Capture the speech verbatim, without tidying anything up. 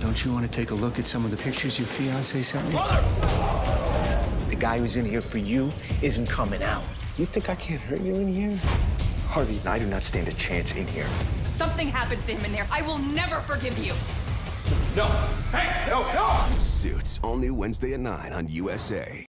Don't you want to take a look at some of the pictures your fiancé sent me? The guy who's in here for you isn't coming out. You think I can't hurt you in here? Harvey and I do not stand a chance in here. If something happens to him in there, I will never forgive you. No! Hey! No! No! Suits, all new Wednesday at nine on U S A.